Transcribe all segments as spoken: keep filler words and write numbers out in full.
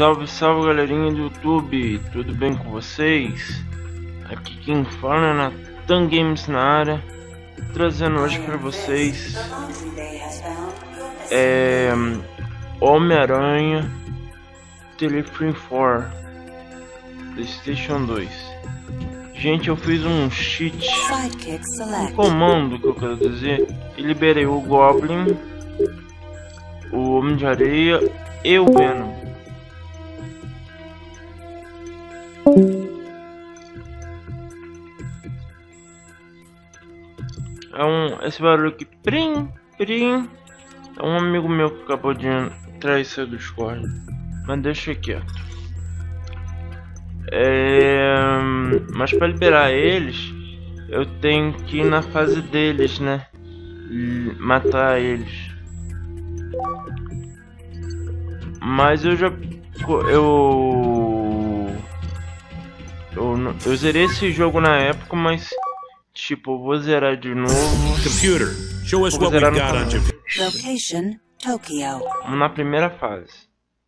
Salve, salve galerinha do YouTube, tudo bem com vocês? Aqui quem fala é Natan Games na área, trazendo hoje para vocês é, Homem-Aranha Telefree quatro PlayStation dois. Gente, eu fiz um cheat, um comando que eu quero dizer, e liberei o Goblin, o Homem de Areia e o Venom. É um, esse barulho aqui, prim, prim, é um amigo meu que acabou de entrar e sair do Discord, mas deixa quieto. É, mas para liberar eles, eu tenho que ir na fase deles, né? E matar eles. Mas eu já eu eu, eu zerei esse jogo na época, mas tipo, eu vou zerar de novo. Computer, show us what we've got on your location, Tokyo. Vamos na primeira fase.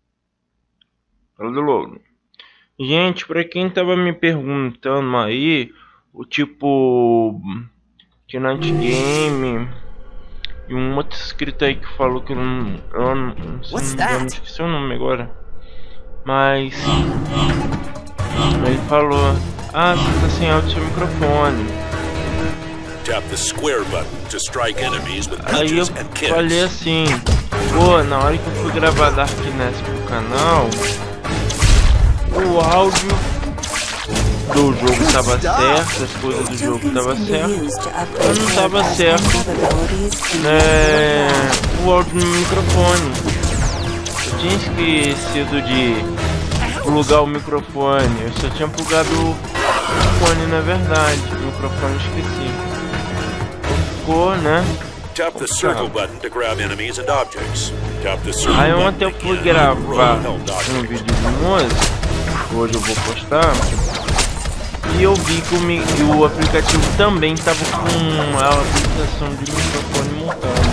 Logo. Gente, pra quem tava me perguntando aí, o tipo que Night Game e um outro inscrito aí que falou que eu não, eu não, não, não esqueci o nome agora, mas ele falou: ah, você tá sem áudio, seu microfone. Tap the square button to strike enemies with Aí eu falei assim, pô, na hora que eu fui gravar Darkness pro canal, o áudio do jogo tava certo, as coisas do jogo tava certo, mas não tava certo, né, o áudio no microfone. Eu tinha esquecido de plugar o microfone, eu só tinha plugado o fone na verdade, o microfone eu esqueci. Ficou, né? Aí ontem eu fui gravar um vídeo de música, hoje eu vou postar, e eu vi que o, mi o aplicativo também estava com a aplicação de microfone montada.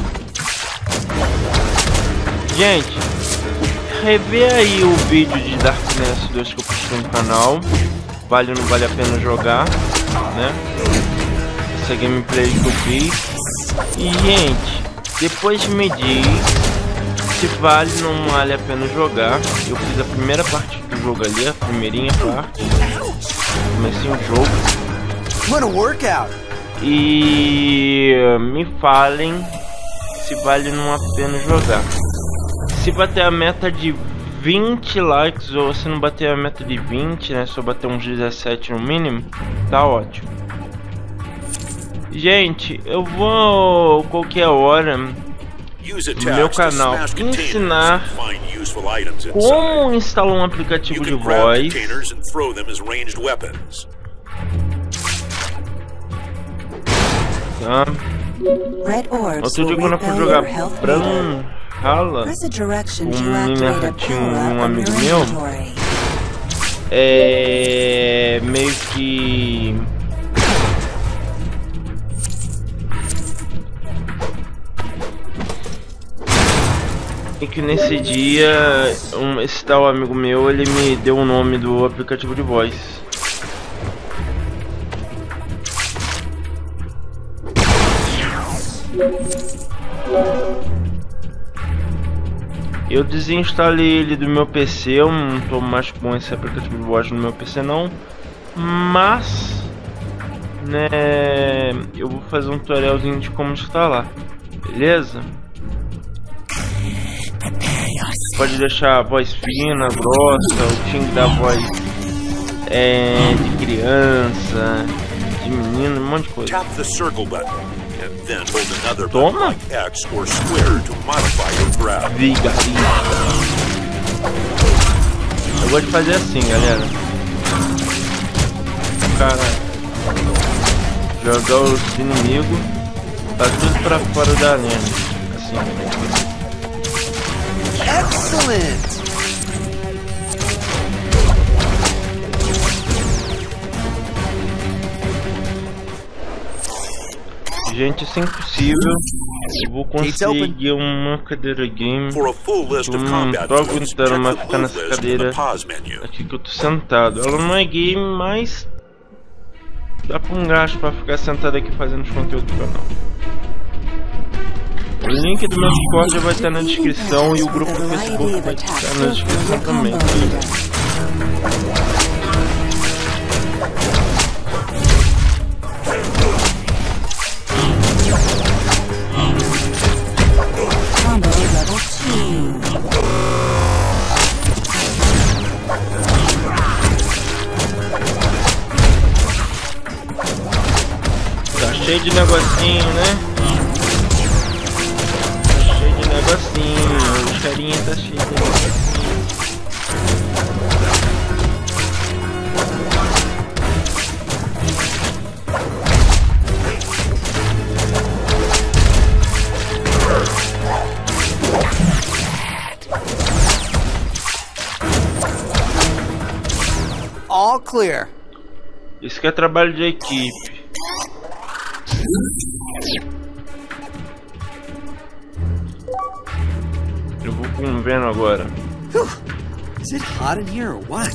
Gente, revê aí o vídeo de Darkness dois que eu postei no canal, vale ou não vale a pena jogar, né? Essa gameplay que eu fiz. E gente, depois me diz se vale ou não vale a pena jogar. Eu fiz a primeira parte do jogo ali, a primeirinha parte, comecei o jogo, e me falem se vale ou não a pena jogar. Se bater a meta de vinte likes, ou se não bater a meta de vinte, né, só bater uns dezessete no mínimo, tá ótimo. Gente, eu vou qualquer hora no meu canal ensinar como instalar um aplicativo de voz, tá? Outro dia quando eu fui jogar Brawlhalla com minha ratinho, um amigo meu, é meio que E que nesse dia, um, esse tal amigo meu, ele me deu o nome do aplicativo de voz. Eu desinstalei ele do meu P C, eu não tô mais com esse aplicativo de voz no meu P C não. Mas, né, eu vou fazer um tutorialzinho de como instalar, beleza? Pode deixar a voz fina, grossa, o timbre da voz é de criança, de menino, um monte de coisa. Toma! Vigarinho. Eu gosto de fazer assim, galera. Cara, jogar os inimigos, tá tudo pra fora da arena, assim. Excellent! Gente, isso é impossível. Eu vou conseguir uma cadeira game. For a full list Eu of não combat tô moves, aguentando check mais the ficar move nessa list in cadeira the pause menu. aqui que eu tô sentado. Ela não é game, mas dá pra um gasto pra ficar sentado aqui fazendo os conteúdos do canal. O link do meu Discord vai estar na descrição e o grupo do Facebook vai estar na descrição também. Combo level two. Tá cheio de negocinho, né? Tá cheio de negocinho. Os carinha tá cheio de negocinho. All clear. Isso que é trabalho de equipe. Eu vou com um Venom agora. Is it hot in here or what?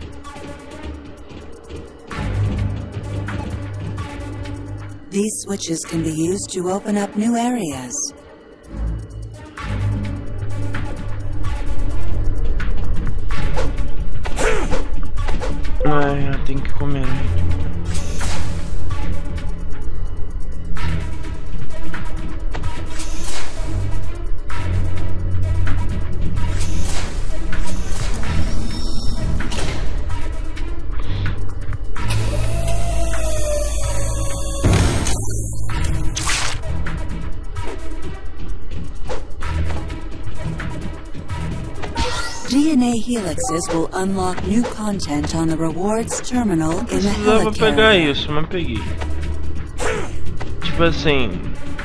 These switches can be used to open up new areas. Ai, eu tenho que comer. D N A helixes will unlock new content on the rewards terminal in the Precisava helicarrier. pegar isso, mas peguei. Tipo assim,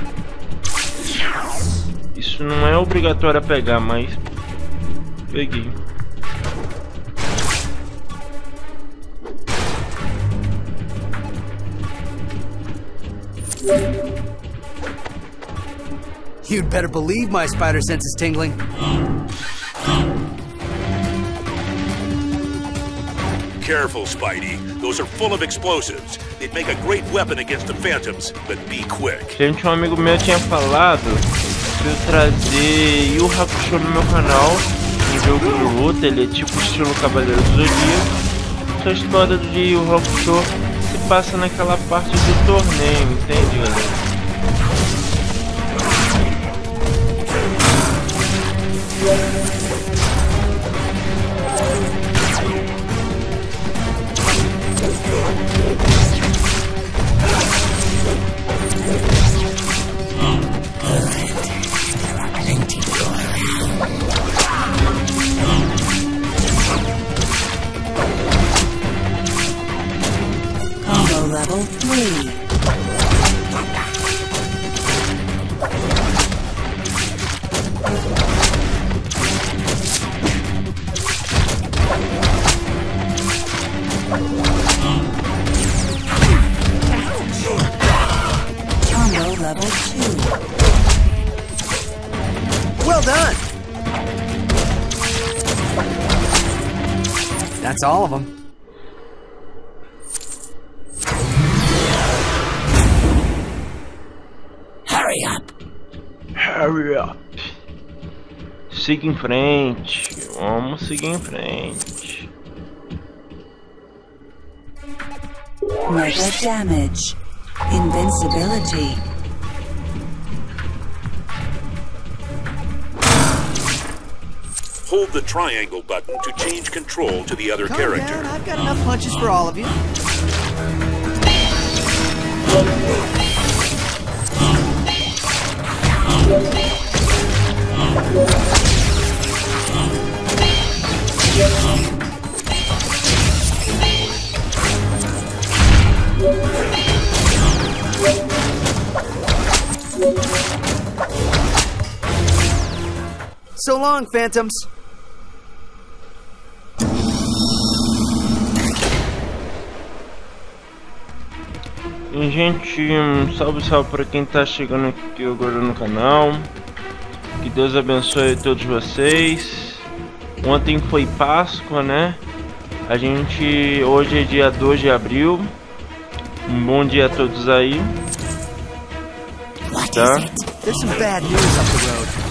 isso não é obrigatório a pegar, mas peguei. You'd better believe my spider sense is tingling. Careful, Spidey. Those are full of explosives. They'd make a great weapon against the Phantoms, but be quick. Gente, um amigo meu tinha falado pra eu trazer Yu Hakusho no meu canal, um jogo de luta. Ele é tipo estilo Cavaleiro do Zodíaco. A história de Yu Hakusho se passa naquela parte do torneio, entende, galera? Combo level three. Combo level two. Well done. That's all of them. Hurry up. Hurry up. Siga em frente. Vamos seguir em frente. Mega damage. Invincibility. Hold the triangle button to change control to the other Calm character. down. I've got enough punches for all of you. So long, Phantoms. E, gente, um salve, salve para quem tá chegando aqui agora no canal. Que Deus abençoe todos vocês. Ontem foi Páscoa, né? A gente... Hoje é dia dois de abril. Um bom dia a todos aí. Tá? There's some bad news up the road.